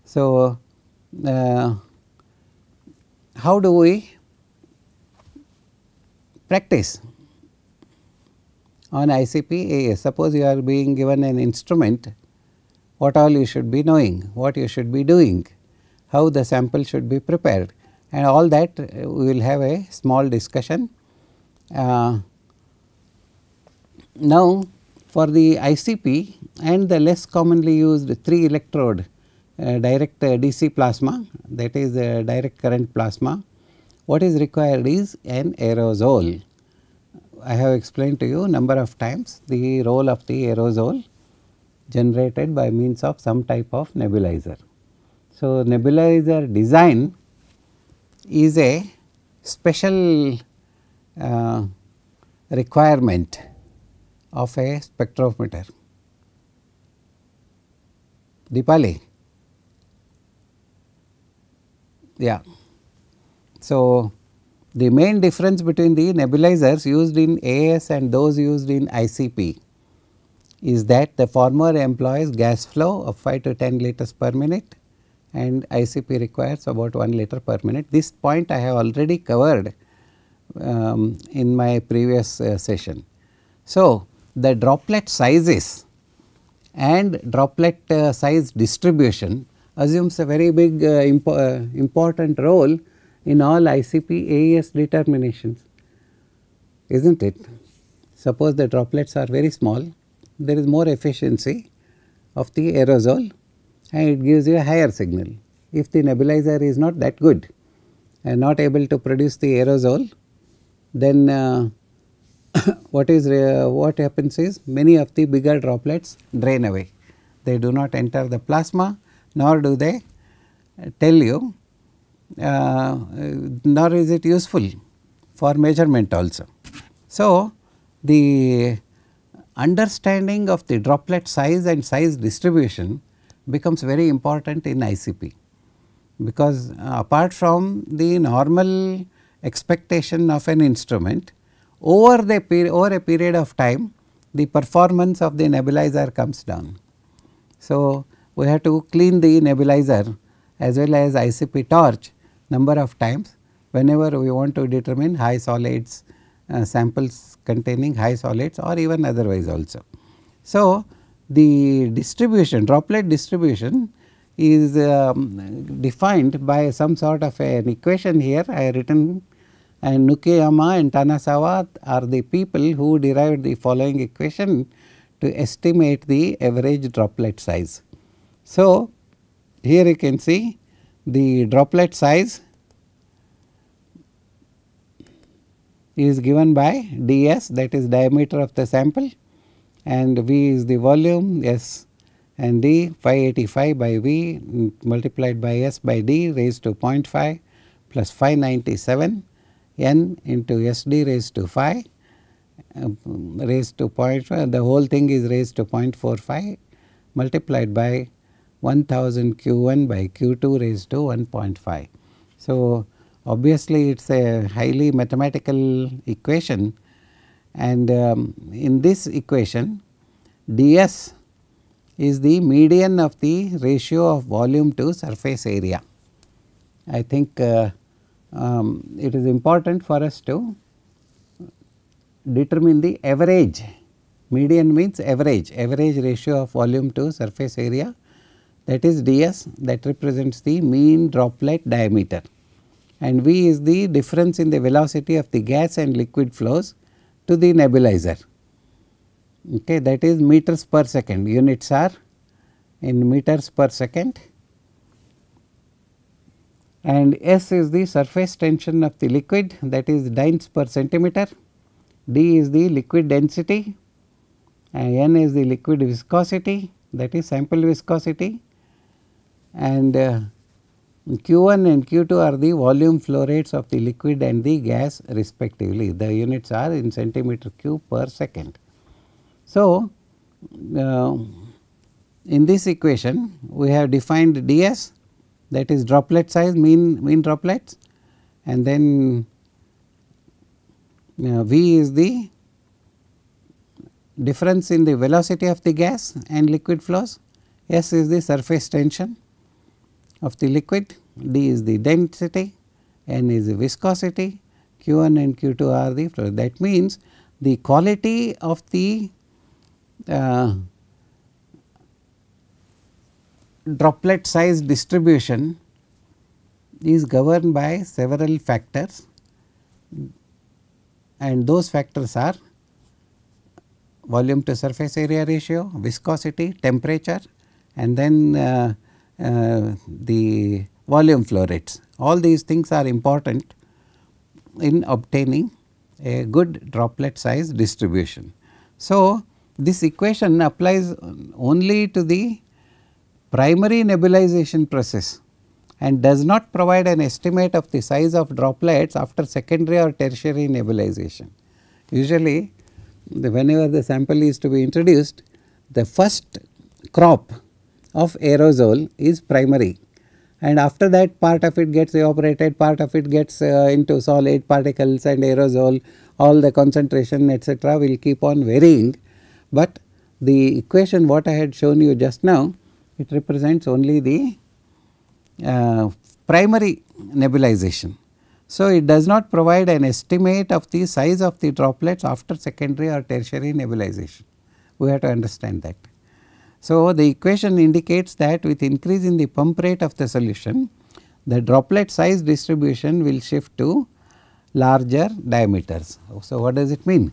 So, how do we practice on ICP-AES? Suppose you are being given an instrument, what all you should be knowing, what you should be doing, how the sample should be prepared, and all that we will have a small discussion. Now, for the ICP and the less commonly used 3 electrode direct DC plasma, that is direct current plasma, what is required is an aerosol. I have explained to you number of times the role of the aerosol generated by means of some type of nebulizer. So, nebulizer design is a special requirement of a spectrophometer. Deepali? Yeah. So, the main difference between the nebulizers used in AES and those used in ICP is that the former employs gas flow of 5 to 10 liters per minute and ICP requires about 1 liter per minute. This point I have already covered in my previous session. So, the droplet sizes and droplet size distribution assumes a very big important role in all ICP-AES determinations, is not it? Suppose the droplets are very small, there is more efficiency of the aerosol and it gives you a higher signal. If the nebulizer is not that good and not able to produce the aerosol, then what happens is many of the bigger droplets drain away. They do not enter the plasma, nor do they tell you, nor is it useful for measurement also. So, the understanding of the droplet size and size distribution becomes very important in ICP, because apart from the normal expectation of an instrument, over a period of time the performance of the nebulizer comes down. So, we have to clean the nebulizer as well as ICP torch number of times whenever we want to determine high solids, samples containing high solids or even otherwise also. So, the distribution, droplet distribution is defined by some sort of an equation here I have written, and Nukeyama and Tanasawa are the people who derived the following equation to estimate the average droplet size. So, here you can see the droplet size is given by ds, that is diameter of the sample, and V is the volume, S and D 585 by V multiplied by S by D raised to 0.5 plus 597 N into SD raised to 5 raised to 0.5, the whole thing is raised to 0.45 multiplied by 1000 Q1 by Q2 raised to 1.5. So, obviously it is a highly mathematical equation, and in this equation ds is the median of the ratio of volume to surface area. I think it is important for us to determine the average. Median means average ratio of volume to surface area, that is ds, that represents the mean droplet diameter, and V is the difference in the velocity of the gas and liquid flows to the nebulizer. Okay, that is meters per second, units are in meters per second, and S is the surface tension of the liquid, that is dynes per centimeter, D is the liquid density, and N is the liquid viscosity, that is sample viscosity, and Q1 and Q2 are the volume flow rates of the liquid and the gas respectively. The units are in centimeter cube per second. So, in this equation we have defined ds, that is droplet size, mean droplets, and then V is the difference in the velocity of the gas and liquid flows, S is the surface tension, of the liquid, d is the density, n is the viscosity, q1 and q2 are the flow. That means the quality of the droplet size distribution is governed by several factors, and those factors are volume to surface area ratio, viscosity, temperature, and then the volume flow rates. All these things are important in obtaining a good droplet size distribution. So, this equation applies only to the primary nebulization process and does not provide an estimate of the size of droplets after secondary or tertiary nebulization. Usually, whenever the sample is to be introduced, the first crop of aerosol is primary, and after that part of it gets evaporated, part of it gets into solid particles and aerosol, all the concentration etc. will keep on varying, but the equation what I had shown you just now, it represents only the primary nebulization. So, it does not provide an estimate of the size of the droplets after secondary or tertiary nebulization. We have to understand that. So, the equation indicates that with increase in the pump rate of the solution, the droplet size distribution will shift to larger diameters. So, what does it mean?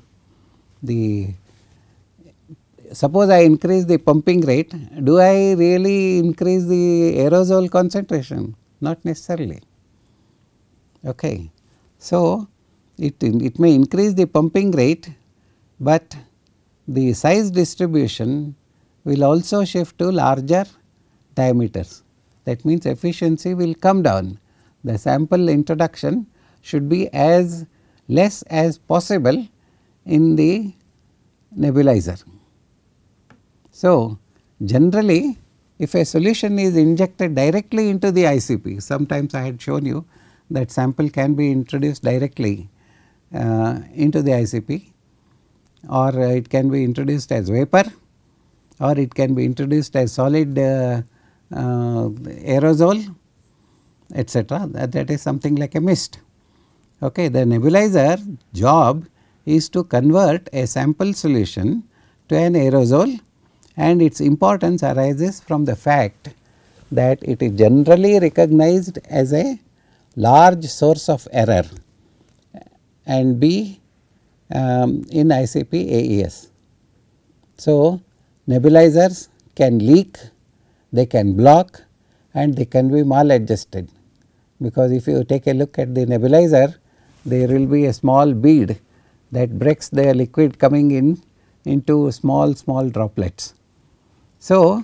Suppose I increase the pumping rate, do I really increase the aerosol concentration? Not necessarily. Okay. So, it may increase the pumping rate, but the size distribution will also shift to larger diameters. That means, efficiency will come down. The sample introduction should be as less as possible in the nebulizer. So, generally if a solution is injected directly into the ICP, sometimes I had shown you that sample can be introduced directly into the ICP, or it can be introduced as vapor, or it can be introduced as solid aerosol etc. That is something like a mist. Okay. The nebulizer job is to convert a sample solution to an aerosol, and its importance arises from the fact that it is generally recognized as a large source of error and be in ICP-AES. So, nebulizers can leak, they can block, and they can be maladjusted, because if you take a look at the nebulizer, there will be a small bead that breaks the liquid coming in into small droplets. So,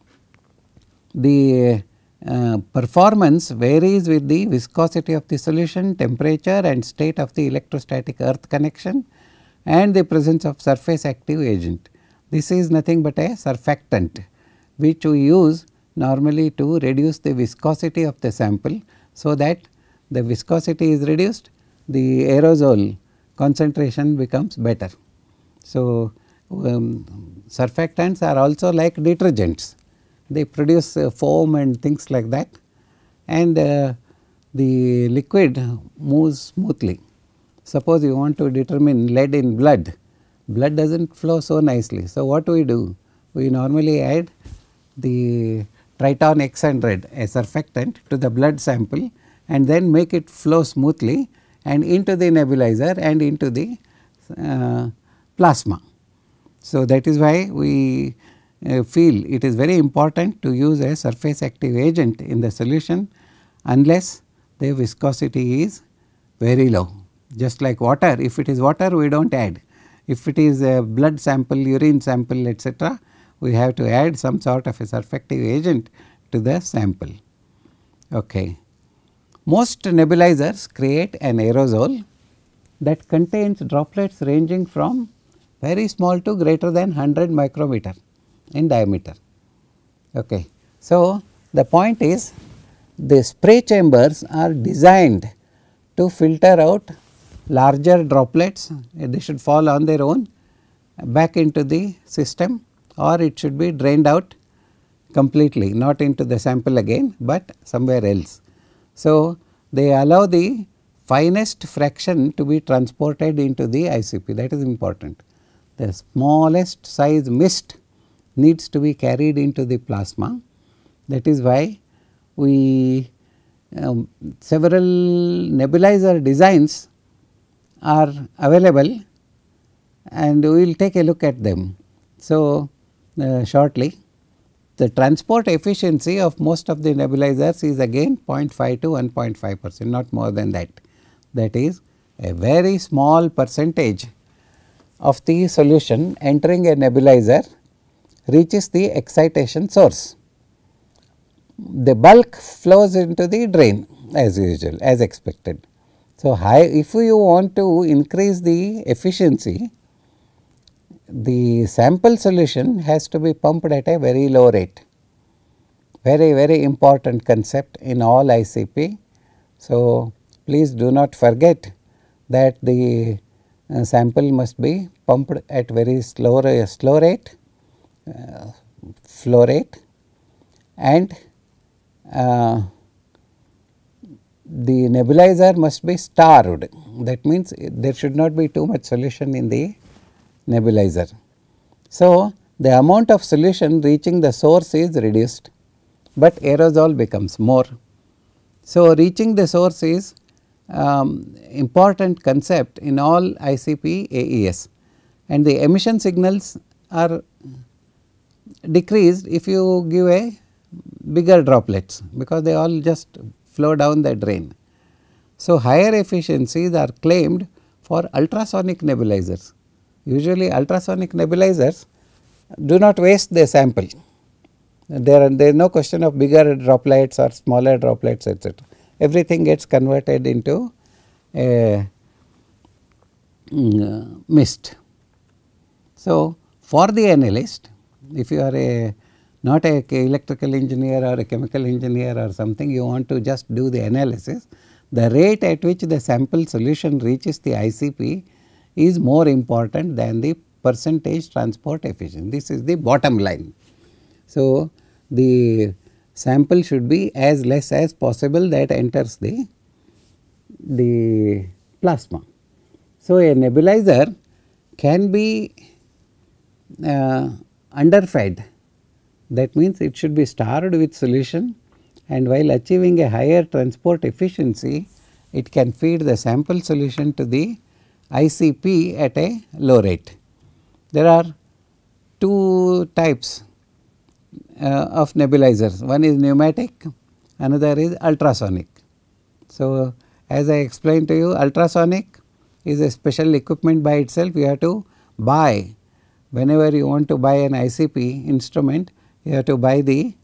the performance varies with the viscosity of the solution, temperature and state of the electrostatic earth connection, and the presence of surface active agent. This is nothing but a surfactant which we use normally to reduce the viscosity of the sample, so that the viscosity is reduced, the aerosol concentration becomes better. So, surfactants are also like detergents, they produce foam and things like that, and the liquid moves smoothly. Suppose you want to determine lead in blood, blood does not flow so nicely. So, what do? We normally add the Triton X100, a surfactant, to the blood sample and then make it flow smoothly and into the nebulizer and into the plasma. So, that is why we feel it is very important to use a surface active agent in the solution unless the viscosity is very low. Just like water, if it is water we do not add, if it is a blood sample, urine sample etc., we have to add some sort of a surfactive agent to the sample. Okay. Most nebulizers create an aerosol that contains droplets ranging from very small to greater than 100 micrometer in diameter. Okay. So, the point is the spray chambers are designed to filter out larger droplets, they should fall on their own back into the system, or it should be drained out completely, not into the sample again, but somewhere else. So, they allow the finest fraction to be transported into the ICP, that is important. The smallest size mist needs to be carried into the plasma. That is why we several nebulizer designs are available, and we will take a look at them. So, shortly, the transport efficiency of most of the nebulizers is again 0.5 to 1.5%, not more than that. That is a very small percentage of the solution entering a nebulizer reaches the excitation source. The bulk flows into the drain as usual, as expected. So, if you want to increase the efficiency, the sample solution has to be pumped at a very low rate, very important concept in all ICP. So, please do not forget that the sample must be pumped at very slow rate, flow rate, and the nebulizer must be starved. That means, there should not be too much solution in the nebulizer. So, the amount of solution reaching the source is reduced, but aerosol becomes more. So, reaching the source is important concept in all ICP-AES, and the emission signals are decreased if you give a bigger droplets, because they all just flow down the drain. So, higher efficiencies are claimed for ultrasonic nebulizers. Usually ultrasonic nebulizers do not waste the sample. There is no question of bigger droplets or smaller droplets, etc. Everything gets converted into a mist. So, for the analyst, if you are not a electrical engineer or a chemical engineer or something, you want to just do the analysis, the rate at which the sample solution reaches the ICP is more important than the percentage transport efficiency. This is the bottom line. So, the sample should be as less as possible that enters the plasma. So, a nebulizer can be underfed, that means it should be starved with solution, and while achieving a higher transport efficiency, it can feed the sample solution to the ICP at a low rate. There are two types of nebulizers, one is pneumatic, another is ultrasonic. So, as I explained to you, ultrasonic is a special equipment by itself. You have to buy, whenever you want to buy an ICP instrument, you have to buy the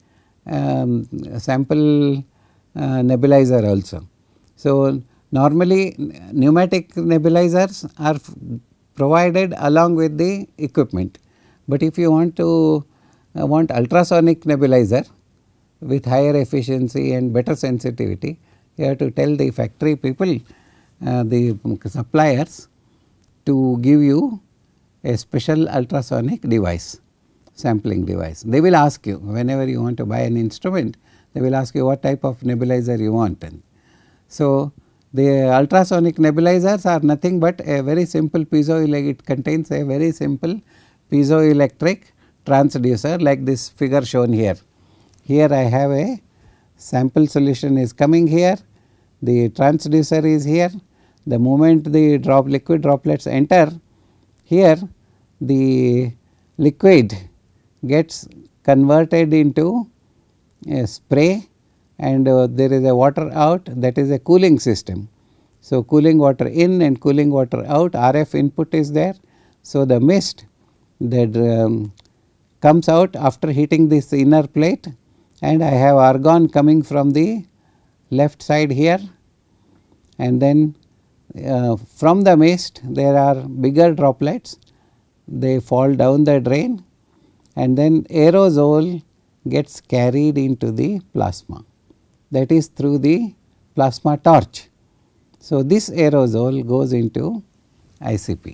sample nebulizer also. So, normally pneumatic nebulizers are provided along with the equipment, but if you want to want ultrasonic nebulizer with higher efficiency and better sensitivity, you have to tell the factory people, the suppliers, to give you a special ultrasonic device, sampling device. They will ask you, whenever you want to buy an instrument, they will ask you what type of nebulizer you want. And so, the ultrasonic nebulizers are nothing but a very simple it contains a very simple piezoelectric transducer like this figure shown here. Here I have a sample solution is coming here, the transducer is here. The moment the liquid droplets enter here, the liquid gets converted into a spray, and there is a water out, that is a cooling system. So, cooling water in and cooling water out, RF input is there. So, the mist that comes out after heating this inner plate, and I have argon coming from the left side here, and then from the mist there are bigger droplets, they fall down the drain, and then aerosol gets carried into the plasma, that is through the plasma torch. So, this aerosol goes into ICP.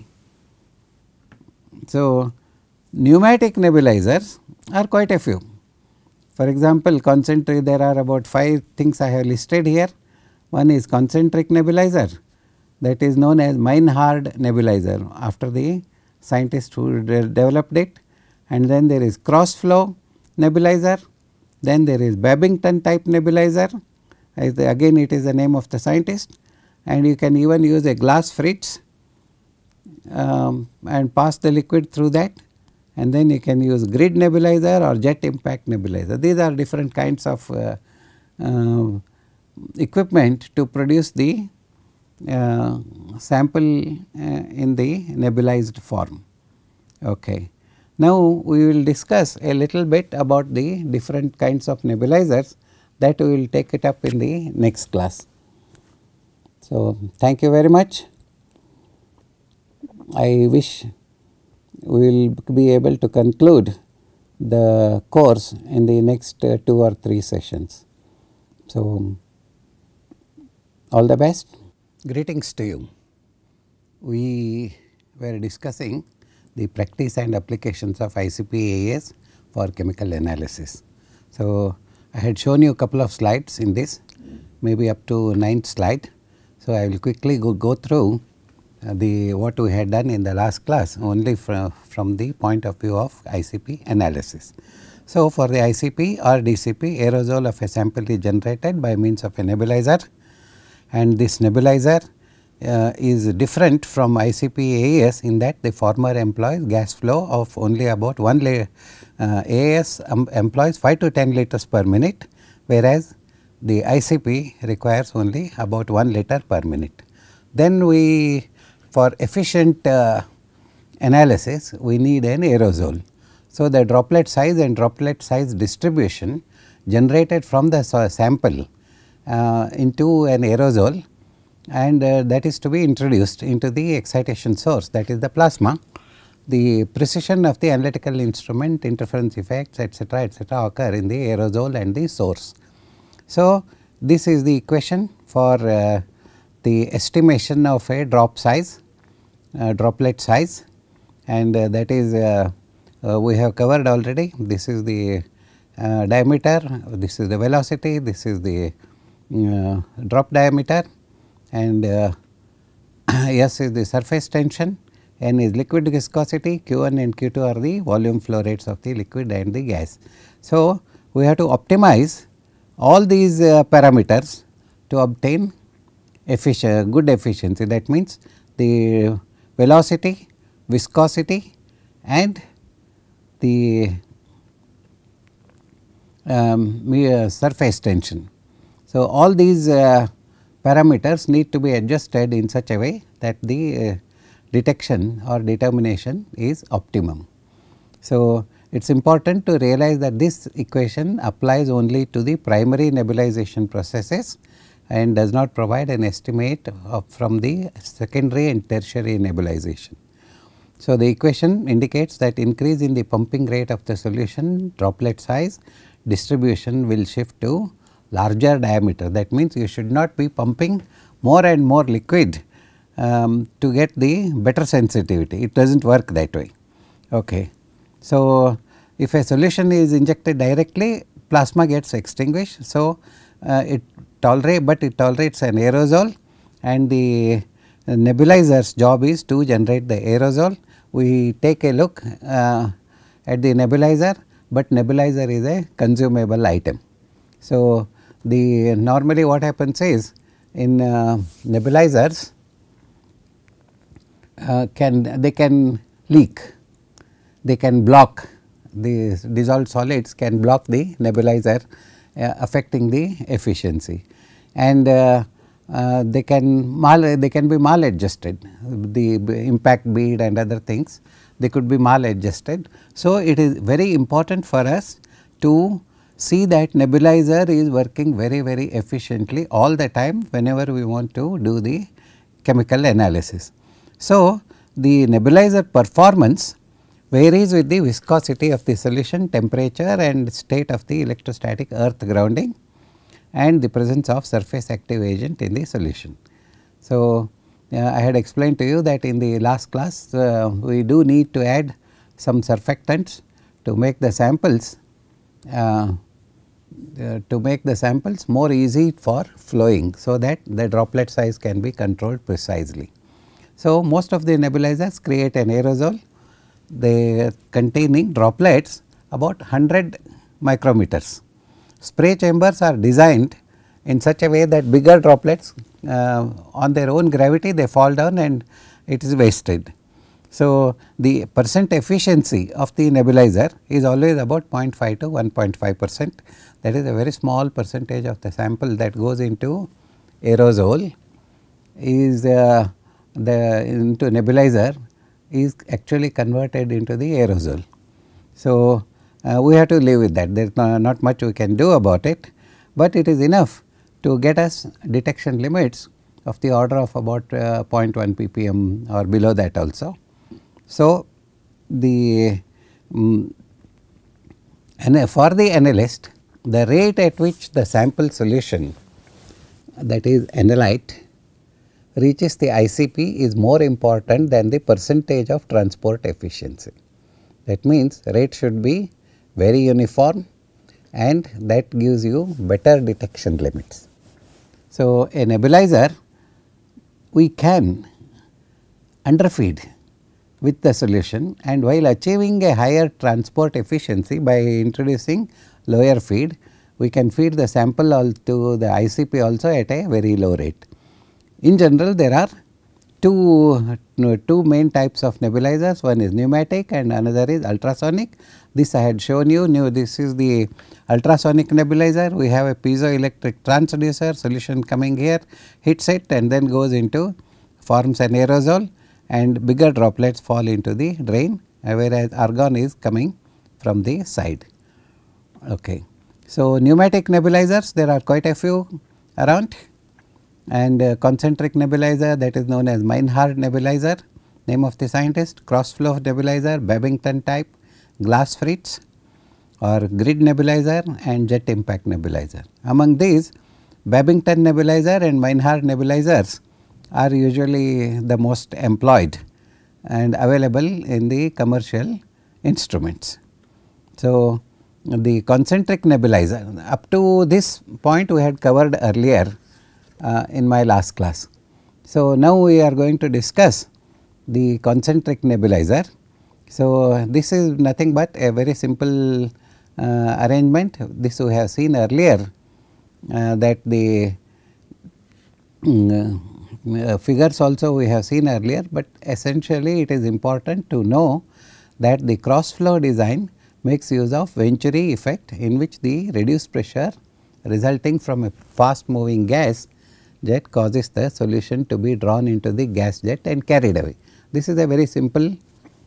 So, pneumatic nebulizers are quite a few. For example, concentric, there are about 5 things I have listed here. One is concentric nebulizer, that is known as Meinhard nebulizer after the scientist who developed it, and then there is cross flow nebulizer, then there is Babington type nebulizer, again it is the name of the scientist, and you can even use a glass fritz and pass the liquid through that, and then you can use grid nebulizer or jet impact nebulizer. These are different kinds of equipment to produce the sample in the nebulized form. Okay. Now, we will discuss a little bit about the different kinds of nebulizers, that we will take it up in the next class. So, thank you very much. I wish we will be able to conclude the course in the next 2 or 3 sessions. So, all the best. Greetings to you. We were discussing the practice and applications of ICP-AES for chemical analysis. So, I had shown you a couple of slides in this, maybe up to 9th slide. So, I will quickly go through what we had done in the last class only from the point of view of ICP analysis. So, for the ICP or DCP, aerosol of a sample is generated by means of a nebulizer, and this nebulizer is different from ICP-AES in that the former employs gas flow of only about 1 liter, AES employs 5 to 10 liters per minute, whereas the ICP requires only about 1 liter per minute. Then we, for efficient analysis, we need an aerosol. So, the droplet size and droplet size distribution generated from the sample into an aerosol, and that is to be introduced into the excitation source, that is the plasma. The precision of the analytical instrument, interference effects, etc., occur in the aerosol and the source. So, this is the equation for the estimation of a drop size, droplet size, and that is we have covered already. This is the diameter, this is the velocity, this is the drop diameter, and S is the surface tension, N is liquid viscosity, Q1 and Q2 are the volume flow rates of the liquid and the gas. So, we have to optimize all these parameters to obtain good efficiency. That means, the velocity, viscosity and the surface tension. So, all these parameters need to be adjusted in such a way that the detection or determination is optimum. So, it is important to realize that this equation applies only to the primary nebulization processes and does not provide an estimate from the secondary and tertiary nebulization. So, the equation indicates that increase in the pumping rate of the solution, droplet size, distribution will shift to larger diameter. That means, you should not be pumping more and more liquid to get the better sensitivity. It does not work that way. Okay. So, if a solution is injected directly, plasma gets extinguished. So, it tolerates an aerosol, and the nebulizer's job is to generate the aerosol. We take a look at the nebulizer, but nebulizer is a consumable item. So, normally what happens is in nebulizers they can leak, they can block, the dissolved solids can block the nebulizer affecting the efficiency, and they can be maladjusted, the impact bead and other things, they could be maladjusted. So, it is very important for us to see that nebulizer is working very efficiently all the time whenever we want to do the chemical analysis. So, the nebulizer performance varies with the viscosity of the solution, temperature and state of the electrostatic earth grounding and the presence of surface active agent in the solution. So, I had explained to you that in the last class we do need to add some surfactants to make the samples to make the samples more easy for flowing, so that the droplet size can be controlled precisely. So, most of the nebulizers create an aerosol, they containing droplets about 100 micrometers. Spray chambers are designed in such a way that bigger droplets on their own gravity they fall down and it is wasted. So, the percent efficiency of the nebulizer is always about 0.5 to 1.5%, that is a very small percentage of the sample that goes into aerosol is into nebulizer is actually converted into the aerosol. So, we have to live with that, there is not much we can do about it, but it is enough to get us detection limits of the order of about 0.1 ppm or below that also. So, the for the analyst, the rate at which the sample solution, that is analyte, reaches the ICP is more important than the percentage of transport efficiency. That means, rate should be very uniform and that gives you better detection limits. So, a nebulizer we can underfeed with the solution, and while achieving a higher transport efficiency by introducing lower feed, we can feed the sample to the ICP also at a very low rate. In general, there are two main types of nebulizers, one is pneumatic and another is ultrasonic. This I had shown you, this is the ultrasonic nebulizer. We have a piezoelectric transducer, solution coming here, hits it and then goes into, forms an aerosol and bigger droplets fall into the drain, whereas argon is coming from the side. Okay. So, pneumatic nebulizers, there are quite a few around, and concentric nebulizer, that is known as Meinhardt nebulizer, name of the scientist, cross flow nebulizer, Babington type, glass Fritz or grid nebulizer and jet impact nebulizer. Among these, Babington nebulizer and Meinhardt nebulizers are usually the most employed and available in the commercial instruments. So, the concentric nebulizer, up to this point we had covered earlier in my last class. So, now we are going to discuss the concentric nebulizer. So, this is nothing but a very simple arrangement. This we have seen earlier that the figures also we have seen earlier, but essentially it is important to know that the cross flow design makes use of Venturi effect, in which the reduced pressure resulting from a fast moving gas jet causes the solution to be drawn into the gas jet and carried away. This is a very simple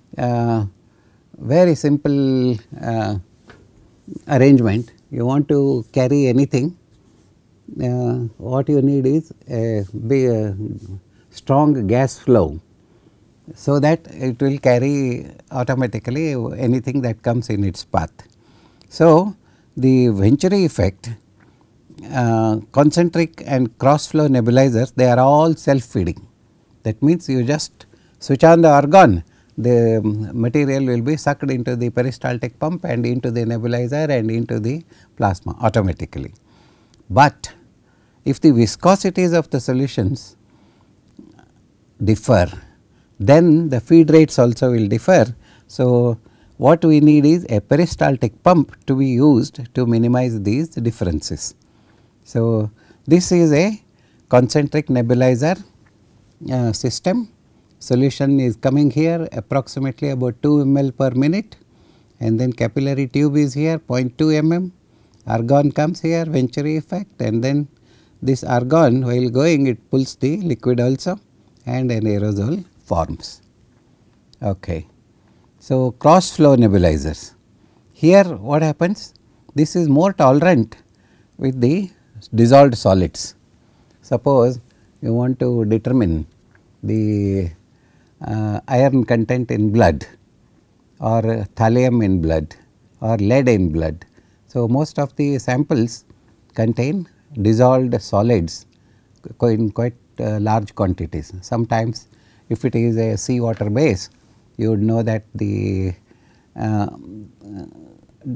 arrangement. You want to carry anything, what you need is a strong gas flow, so that it will carry automatically anything that comes in its path. So, the Venturi effect, concentric and cross flow nebulizers, they are all self feeding. That means, you just switch on the argon, the material will be sucked into the peristaltic pump and into the nebulizer and into the plasma automatically. But if the viscosities of the solutions differ, then the feed rates also will differ. So, what we need is a peristaltic pump to be used to minimize these differences. So, this is a concentric nebulizer system. Solution is coming here approximately about 2 ml per minute, and then capillary tube is here 0.2 mm. Argon comes here, Venturi effect, and then this argon while going it pulls the liquid also and an aerosol forms. Okay. So, cross flow nebulizers. Here what happens? This is more tolerant with the dissolved solids. Suppose you want to determine the iron content in blood or thallium in blood or lead in blood. So, most of the samples contain dissolved solids in quite large quantities. Sometimes if it is a sea water base, you would know that the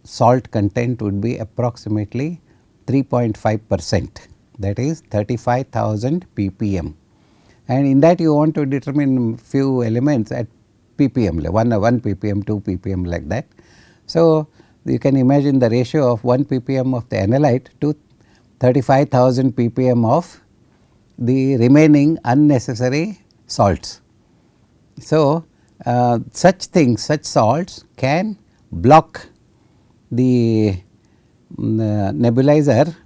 salt content would be approximately 3.5%, that is 35,000 ppm, and in that you want to determine few elements at ppm level, 1 ppm, 2 ppm, like that. So, you can imagine the ratio of 1 ppm of the analyte to 35,000 ppm of the remaining unnecessary salts. So, such things, such salts can block the nebulizer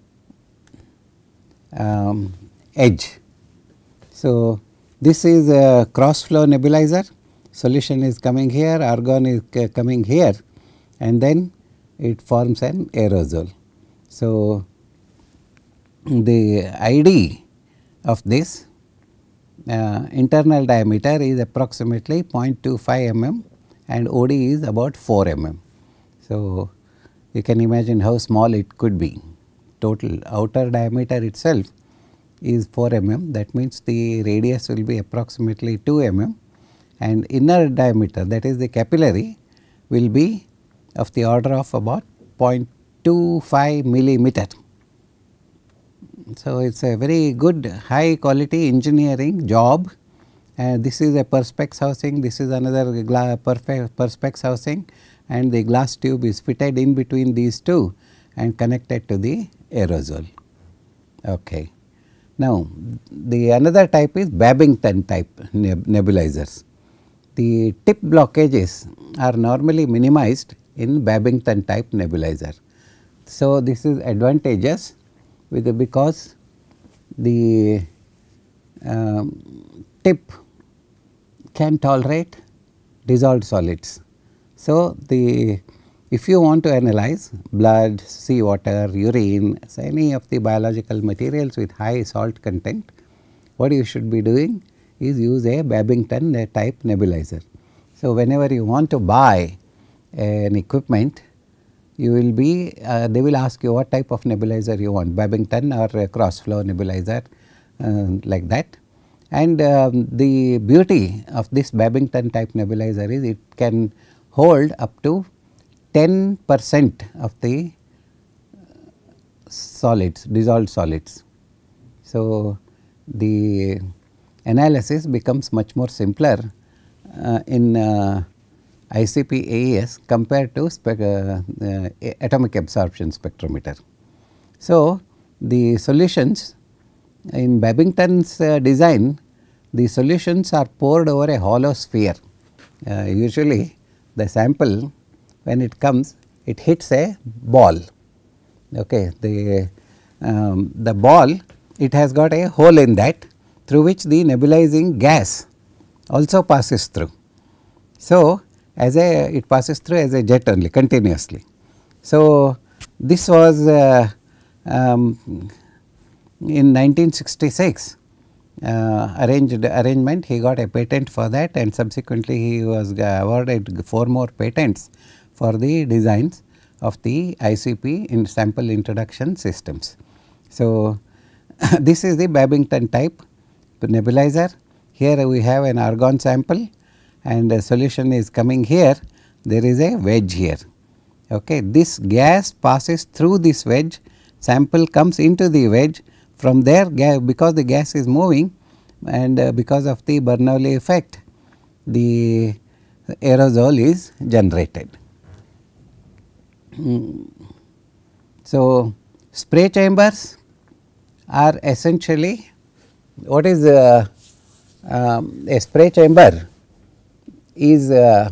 edge. So, this is a cross flow nebulizer, solution is coming here, argon is coming here, and then it forms an aerosol. So, the ID of this internal diameter is approximately 0.25 mm and OD is about 4 mm. So, you can imagine how small it could be. Total outer diameter itself is 4 mm, that means the radius will be approximately 2 mm, and inner diameter, that is the capillary, will be of the order of about 0.25 millimeter. So, it is a very good high quality engineering job, and this is a perspex housing, this is another perspex housing, and the glass tube is fitted in between these two and connected to the aerosol. Okay. Now, the another type is Babington type nebulizers. The tip blockages are normally minimized in Babington type nebulizer. So, this is advantageous because the tip can tolerate dissolved solids. So, if you want to analyze blood, sea water, urine, so any of the biological materials with high salt content, what you should be doing is use a Babington type nebulizer. So, whenever you want to buy an equipment, you will be they will ask you what type of nebulizer you want, Babington or a cross flow nebulizer, like that. And the beauty of this Babington type nebulizer is it can hold up to 10% of the solids, dissolved solids. So, the analysis becomes much more simpler in ICP-AES compared to atomic absorption spectrometer. So, the solutions in Babington's design, the solutions are poured over a hollow sphere. Usually the sample, when it comes, it hits a ball. Okay. The ball, it has got a hole in that through which the nebulizing gas also passes through. So, it passes through as a jet only continuously. So, this was in 1966 arrangement, he got a patent for that, and subsequently he was awarded 4 more patents for the designs of the ICP in sample introduction systems. So, this is the Babington type nebulizer. Here we have an argon sample and a solution is coming here, there is a wedge here. Okay. This gas passes through this wedge, sample comes into the wedge, from there because the gas is moving and because of the Bernoulli effect, the aerosol is generated. So, spray chambers are essentially, what is a spray chamber is a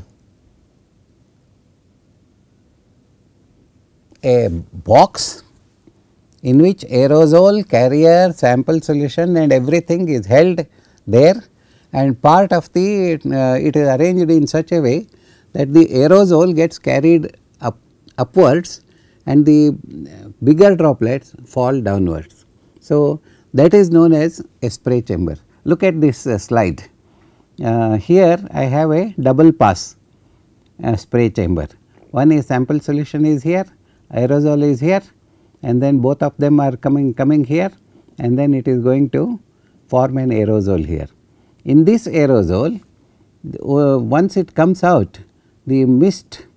box in which aerosol, carrier, sample solution and everything is held there, and part of the it is arranged in such a way that the aerosol gets carried upwards and the bigger droplets fall downwards. So, that is known as a spray chamber. Look at this slide. Here I have a double pass spray chamber. One is sample solution is here, aerosol is here, and then both of them are coming here, and then it is going to form an aerosol here. In this aerosol, once it comes out, the mist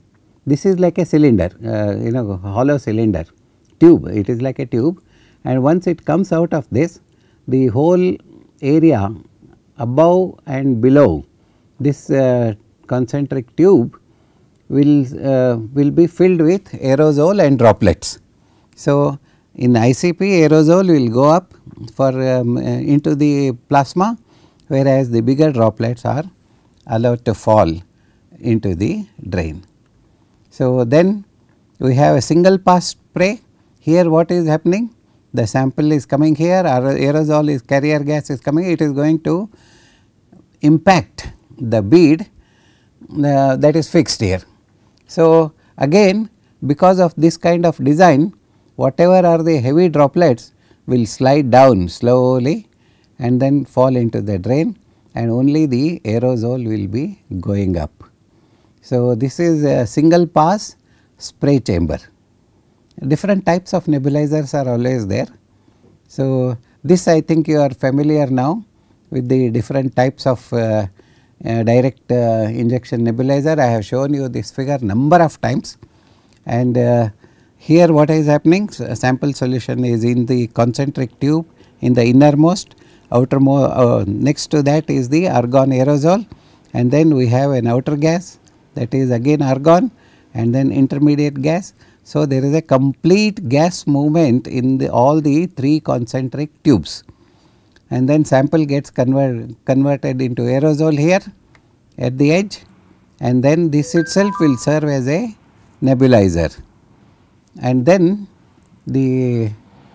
this is like a cylinder, hollow cylinder tube, it is like a tube, and once it comes out of this, the whole area above and below this concentric tube will be filled with aerosol and droplets. So, in ICP, aerosol will go up for into the plasma, whereas the bigger droplets are allowed to fall into the drain. So, then we have a single pass spray. Here what is happening? The sample is coming here, aerosol is carrier gas is coming, it is going to impact the bead that is fixed here. So, again because of this kind of design, whatever are the heavy droplets will slide down slowly and then fall into the drain, and only the aerosol will be going up. So, this is a single pass spray chamber. Different types of nebulizers are always there. So, this I think you are familiar now with the different types of direct injection nebulizer. I have shown you this figure number of times, and here what is happening, sample solution is in the concentric tube in the innermost, outermost, next to that is the argon aerosol, and then we have an outer gas, that is again argon, and then intermediate gas. So, there is a complete gas movement in all the 3 concentric tubes, and then sample gets converted into aerosol here at the edge, and then this itself will serve as a nebulizer, and then the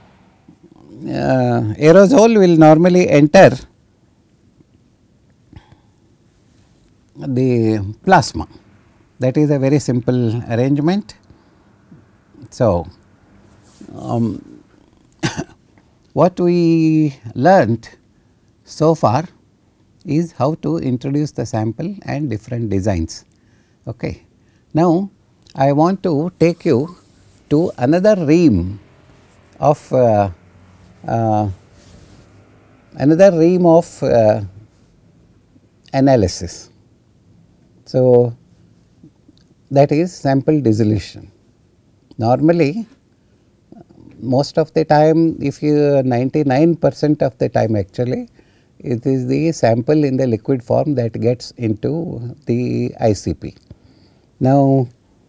aerosol will normally enter the plasma. That is a very simple arrangement. So, what we learnt so far is how to introduce the sample and different designs. Okay. Now, I want to take you to another realm of analysis. So, that is sample dissolution. Normally, most of the time, if you 99% of the time actually, it is the sample in the liquid form that gets into the ICP. Now,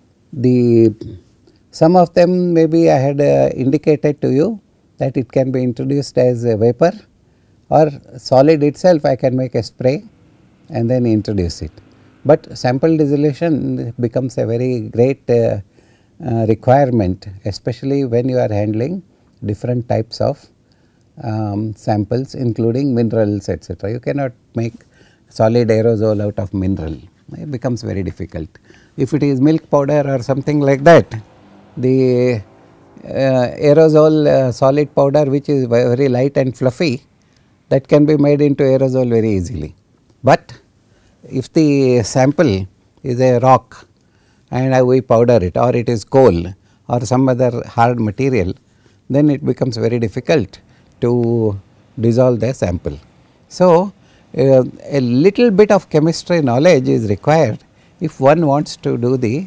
some of them maybe I had indicated to you that it can be introduced as a vapor, or solid itself I can make a spray and then introduce it. But sample dissolution becomes a very great requirement, especially when you are handling different types of samples including minerals, etc. You cannot make solid aerosol out of mineral, it becomes very difficult. If it is milk powder or something like that, the aerosol solid powder, which is very light and fluffy, that can be made into aerosol very easily. But if the sample is a rock and we powder it, or it is coal or some other hard material, then it becomes very difficult to dissolve the sample. So, a little bit of chemistry knowledge is required if one wants to do the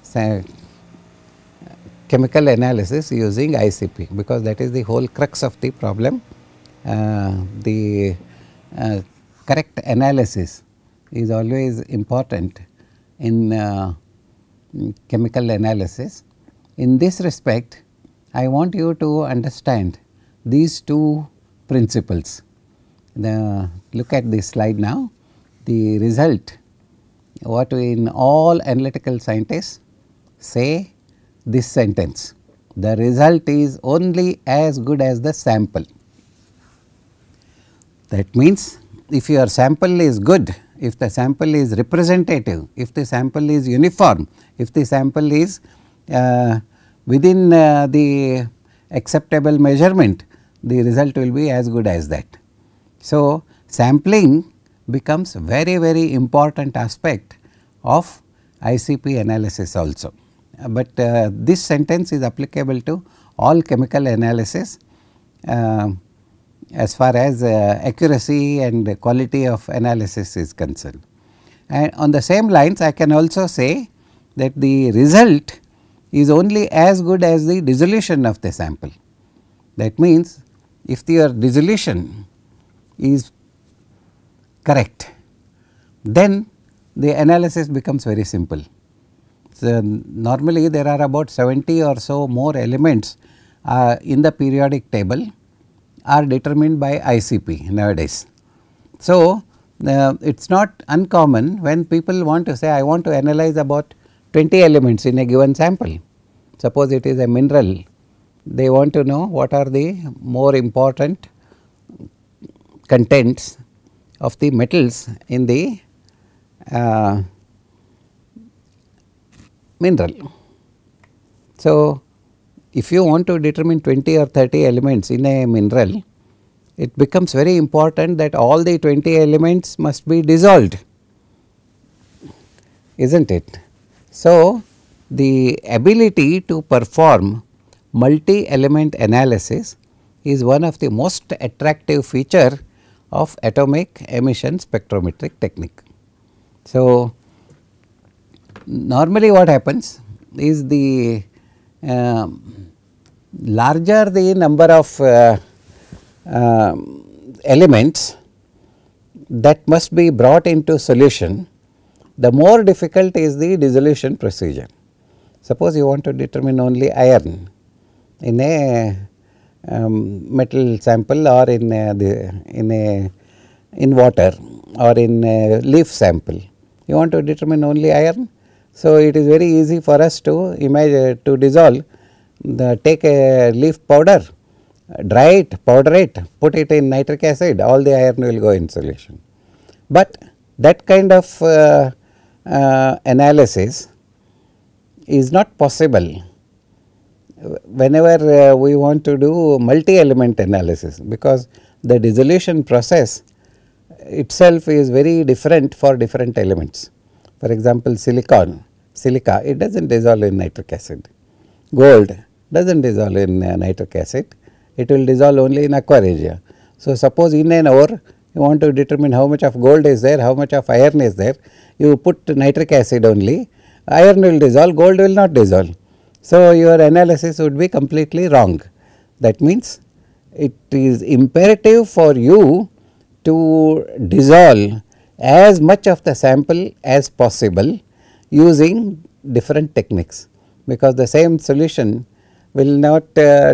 chemical analysis using ICP, because that is the whole crux of the problem. The correct analysis is always important in chemical analysis. In this respect, I want you to understand these 2 principles. Look at this slide now. The result, what we in all analytical scientists say this sentence: the result is only as good as the sample. That means, if your sample is good, if the sample is representative, if the sample is uniform, if the sample is within the acceptable measurement, the result will be as good as that. So, sampling becomes very, very important aspect of ICP analysis also. But this sentence is applicable to all chemical analysis as far as accuracy and quality of analysis is concerned. And on the same lines, I can also say that the result is only as good as the dissolution of the sample. That means, if your dissolution is correct, then the analysis becomes very simple. So, normally there are about 70 or so more elements in the periodic table are determined by ICP nowadays. So, it is not uncommon when people want to say I want to analyze about 20 elements in a given sample. Suppose it is a mineral, they want to know what are the more important contents of the metals in the mineral. So, if you want to determine 20 or 30 elements in a mineral, it becomes very important that all the 20 elements must be dissolved, is not it? So, the ability to perform multi-element analysis is one of the most attractive feature of atomic emission spectrometric technique. So, normally what happens is the larger the number of elements that must be brought into solution, the more difficult is the dissolution procedure. Suppose you want to determine only iron in a metal sample or in water or in a leaf sample, you want to determine only iron. So, it is very easy for us to imagine to dissolve take a leaf powder, dry it, powder it, put it in nitric acid, all the iron will go in solution. But that kind of analysis is not possible whenever we want to do multi-element analysis, because the dissolution process itself is very different for different elements. For example, silica, it does not dissolve in nitric acid. Gold does not dissolve in nitric acid, it will dissolve only in aqua regia. So, suppose in an ore you want to determine how much of gold is there, how much of iron is there, you put nitric acid only, iron will dissolve, gold will not dissolve. So, your analysis would be completely wrong. That means, it is imperative for you to dissolve as much of the sample as possible using different techniques, because the same solution will not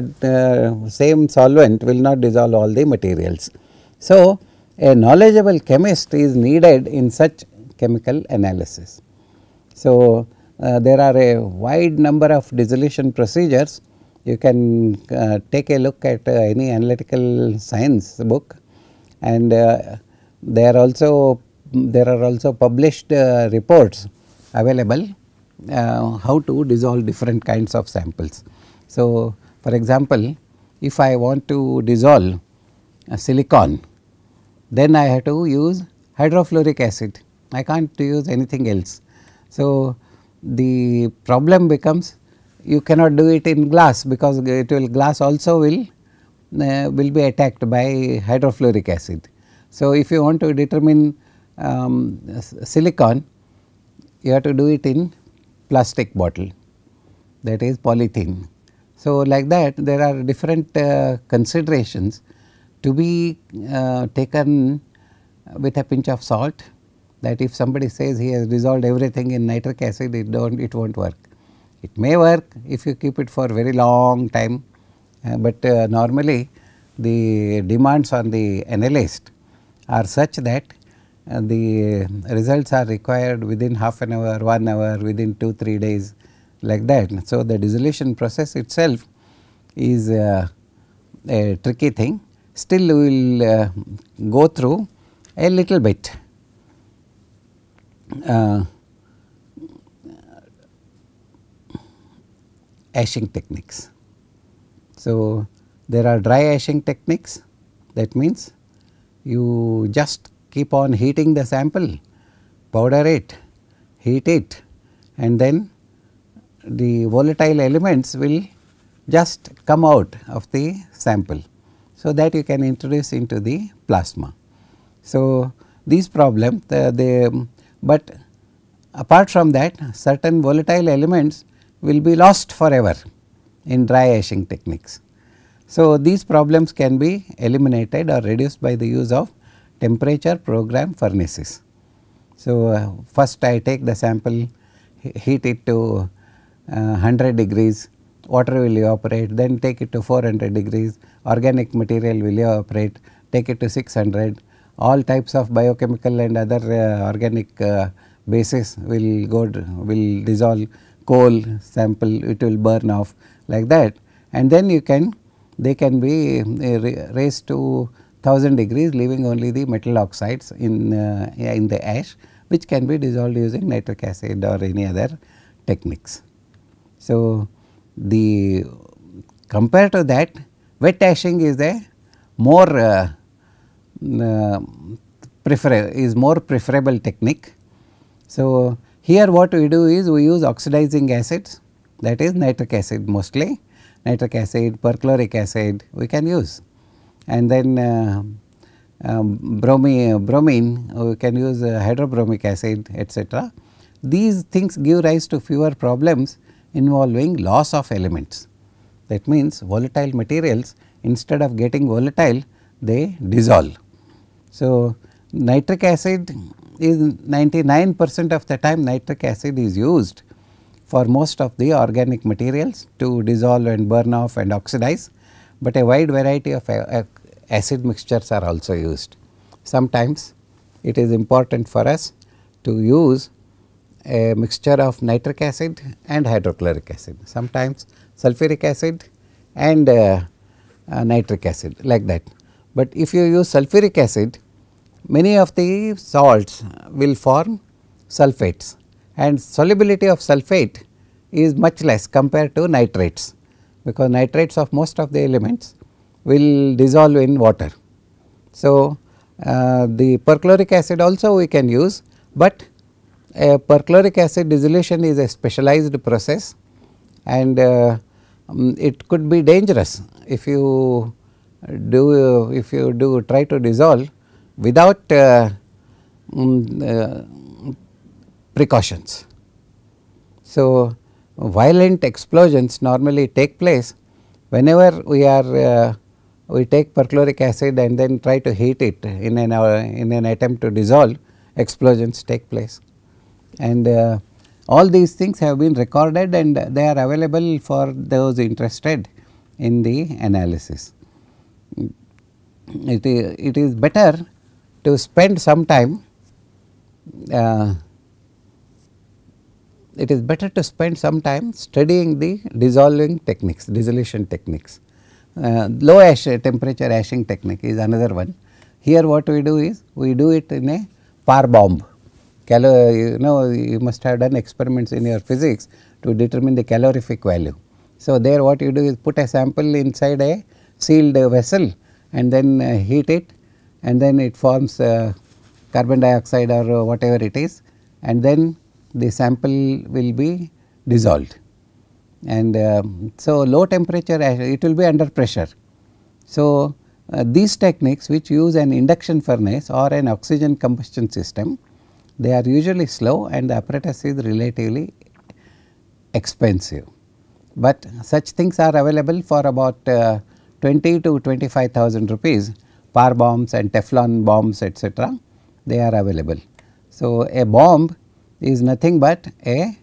same solvent will not dissolve all the materials. So, a knowledgeable chemist is needed in such chemical analysis. So, there are a wide number of dissolution procedures. You can take a look at any analytical science book, and there are also published reports available how to dissolve different kinds of samples. So, for example, if I want to dissolve silicon, then I have to use hydrofluoric acid, I can't use anything else. So, the problem becomes you cannot do it in glass, because glass also will be attacked by hydrofluoric acid. So, if you want to determine silicon, you have to do it in plastic bottle, that is polythene. So, like that there are different considerations to be taken with a pinch of salt, that if somebody says he has dissolved everything in nitric acid, it will not work. It may work if you keep it for very long time, but normally the demands on the analyst are such that the results are required within half an hour, 1 hour, within 2-3 days, like that. So, the dissolution process itself is a tricky thing. Still we will go through a little bit. Ashing techniques. So, there are dry ashing techniques, that means you just keep on heating the sample, powder it, heat it, and then the volatile elements will just come out of the sample, so that you can introduce into the plasma. So, these problems but apart from that, certain volatile elements will be lost forever in dry ashing techniques. So, these problems can be eliminated or reduced by the use of temperature program furnaces. So, first I take the sample, heat it to 100 degrees, water will evaporate, then take it to 400 degrees, organic material will evaporate, take it to 600, all types of biochemical and other organic bases will dissolve, coal sample it will burn off like that, and then they can be raised to 1000 degrees, leaving only the metal oxides in the ash, which can be dissolved using nitric acid or any other techniques. So, compared to that, wet ashing is a more preferable technique. So, here what we do is we use oxidizing acids, that is nitric acid mostly, nitric acid, perchloric acid we can use, and then bromine we can use hydrobromic acid, etc. These things give rise to fewer problems involving loss of elements. That means volatile materials, instead of getting volatile, they dissolve. So, nitric acid is 99% of the time nitric acid is used for most of the organic materials to dissolve and burn off and oxidize, but a wide variety of acid mixtures are also used. Sometimes it is important for us to use a mixture of nitric acid and hydrochloric acid, sometimes sulfuric acid and nitric acid, like that. But if you use sulfuric acid, many of the salts will form sulfates, and solubility of sulfate is much less compared to nitrates, because nitrates of most of the elements will dissolve in water. So, the perchloric acid also we can use, but perchloric acid dissolution is a specialized process, and it could be dangerous if you try to dissolve without precautions. So, violent explosions normally take place whenever we take perchloric acid and then try to heat it in an attempt to dissolve, explosions take place. And all these things have been recorded and they are available for those interested in the analysis. It is better to spend some time studying the dissolving techniques, dissolution techniques. Low temperature ashing technique is another one. Here what we do is we do it in a par bomb. You must have done experiments in your physics to determine the calorific value. So, there what you do is put a sample inside a sealed vessel and then heat it, and then it forms carbon dioxide or whatever it is, and then the sample will be dissolved. And so, low temperature it will be under pressure. So, these techniques which use an induction furnace or an oxygen combustion system, they are usually slow and the apparatus is relatively expensive, but such things are available for about 20 to 25,000 rupees, par bombs and Teflon bombs, etc. they are available. So, a bomb is nothing but a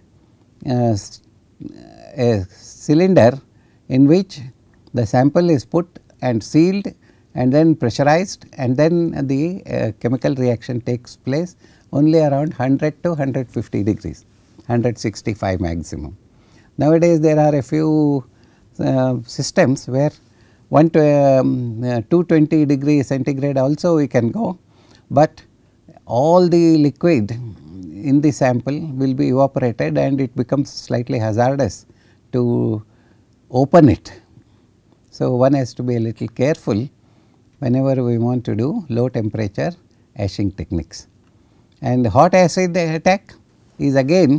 cylinder in which the sample is put and sealed and then pressurized, and then the chemical reaction takes place only around 100 to 150 degrees, 165 maximum. Nowadays, there are a few systems where 220 degrees centigrade also we can go, but all the liquid in the sample will be evaporated and it becomes slightly hazardous to open it. So, one has to be a little careful whenever we want to do low temperature ashing techniques. And hot acid attack is again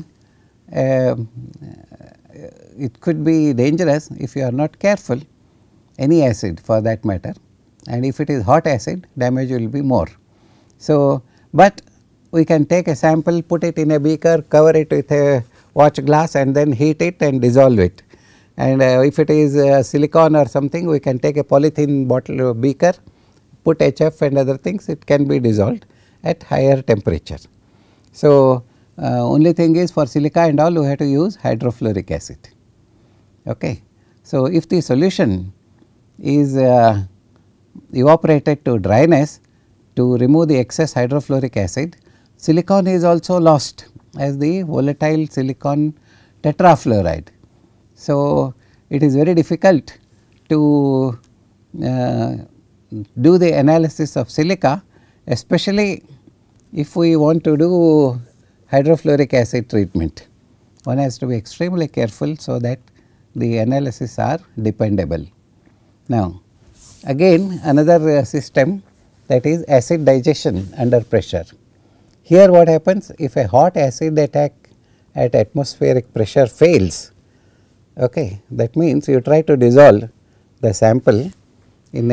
it could be dangerous if you are not careful, any acid for that matter, and if it is hot acid, damage will be more. So, but we can take a sample, put it in a beaker, cover it with a watch glass and then heat it and dissolve it. And if it is silicon or something, we can take a polythene bottle beaker, put HF and other things, it can be dissolved at higher temperature. So, only thing is for silica and all we have to use hydrofluoric acid. Okay. So, if the solution is evaporated to dryness to remove the excess hydrofluoric acid, silicon is also lost as the volatile silicon tetrafluoride. So, it is very difficult to do the analysis of silica, especially if we want to do hydrofluoric acid treatment. One has to be extremely careful so that the analysis are dependable. Now, again another system, that is acid digestion under pressure. Here what happens, if a hot acid attack at atmospheric pressure fails, okay, that means you try to dissolve the sample in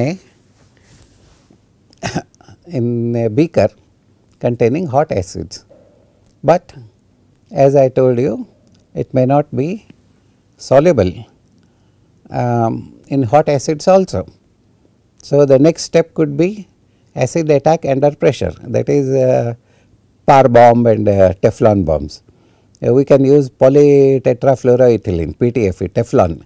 a beaker containing hot acids, but as I told you, it may not be soluble in hot acids also. So, the next step could be acid attack under pressure, that is par bomb and Teflon bombs. We can use polytetrafluoroethylene, PTFE, Teflon.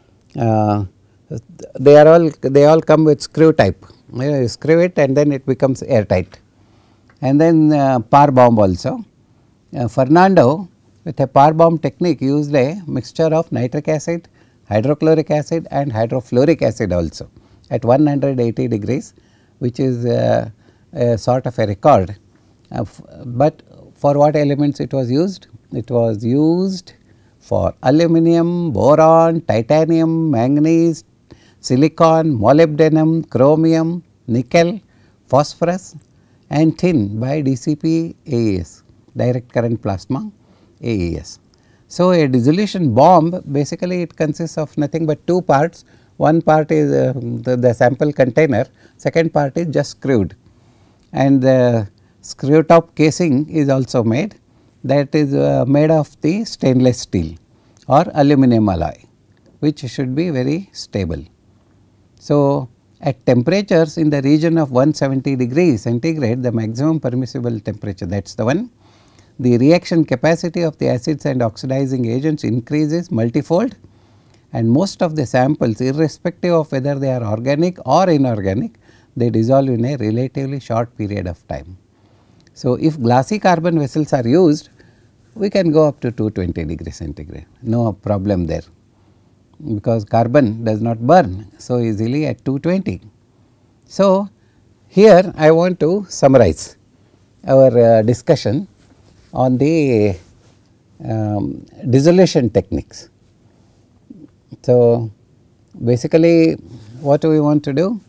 They all come with screw type. You screw it and then it becomes airtight. And then par bomb also. Fernando with a par bomb technique used a mixture of nitric acid, hydrochloric acid and hydrofluoric acid also at 180 degrees, which is a sort of a record. But for what elements it was used? It was used for aluminum, boron, titanium, manganese, silicon, molybdenum, chromium, nickel, phosphorus and tin by ICP-AES, direct current plasma AES. So, a dissolution bomb basically it consists of nothing but two parts. One part is the sample container, second part is just screwed, and the screw top casing is also made, that is made of the stainless steel or aluminum alloy, which should be very stable. So, at temperatures in the region of 170 degrees centigrade, the maximum permissible temperature, that is the one, the reaction capacity of the acids and oxidizing agents increases multifold, and most of the samples, irrespective of whether they are organic or inorganic, they dissolve in a relatively short period of time. So, if glassy carbon vessels are used, we can go up to 220 degrees centigrade, no problem there, because carbon does not burn so easily at 220. So, here I want to summarize our discussion on the dissolution techniques. So, basically what we want to do,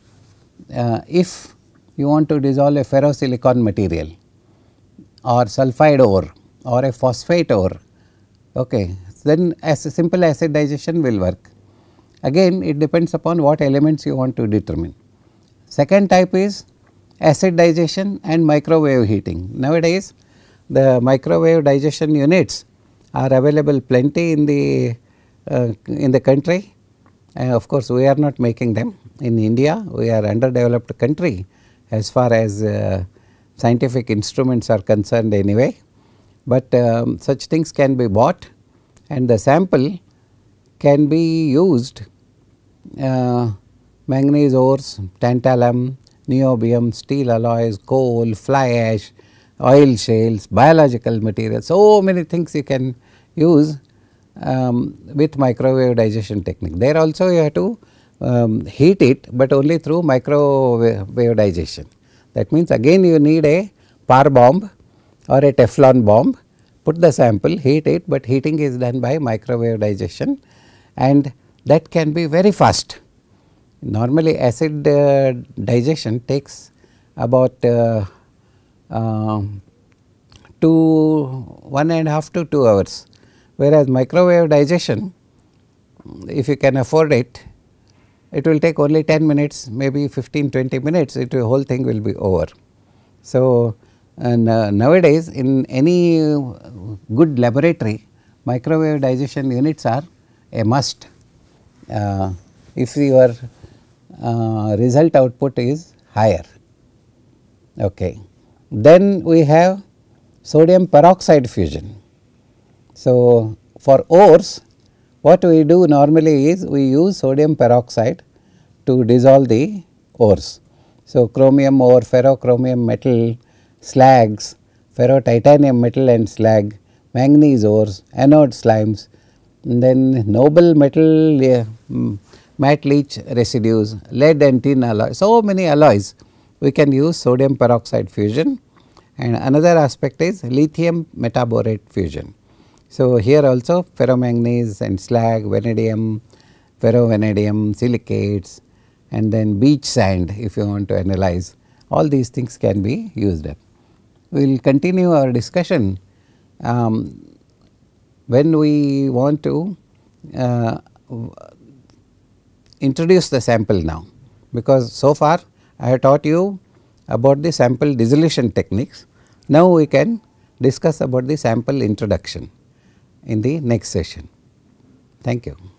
if you want to dissolve a ferrosilicon material or sulphide ore or a phosphate ore, okay, then as a simple acid digestion will work. Again it depends upon what elements you want to determine. Second type is acid digestion and microwave heating. Nowadays the microwave digestion units are available plenty in the country. Of course, we are not making them in India. We are underdeveloped country as far as scientific instruments are concerned anyway, but such things can be bought and the sample can be used, manganese ores, tantalum, niobium, steel alloys, coal, fly ash, oil shales, biological materials, so many things you can use with microwave digestion technique. There also you have to heat it, but only through microwave digestion. That means again you need a par bomb or a Teflon bomb, put the sample, heat it, but heating is done by microwave digestion and that can be very fast. Normally acid digestion takes about 1.5 to 2 hours, whereas microwave digestion, if you can afford it, it will take only 10 minutes, maybe 15-20 minutes, the whole thing will be over. So, And nowadays in any good laboratory, microwave digestion units are a must if your result output is higher. Okay. Then we have sodium peroxide fusion. So, for ores, what we do normally is we use sodium peroxide to dissolve the ores. So, chromium ore, ferrochromium metal, slags, ferrotitanium metal and slag, manganese ores, anode slimes, and then noble metal matte leach residues, lead and tin alloy. So, many alloys we can use sodium peroxide fusion, and another aspect is lithium metaborate fusion. So, here also ferromanganese and slag, vanadium, ferrovanadium, silicates, and then beach sand if you want to analyze, all these things can be used up. We will continue our discussion when we want to introduce the sample now, because so far I have taught you about the sample dissolution techniques. Now we can discuss about the sample introduction in the next session. Thank you.